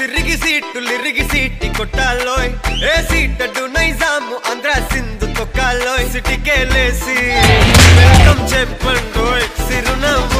लिरिगी सीटी కొట్టాలోయ్ ఏ సీటడు నైజాము ఆంధ్ర సింధు తొక్కాలోయ్ సిటీ కే లేసి వెల్కమ్ చెప్పండోయ్ సిరునవ్వు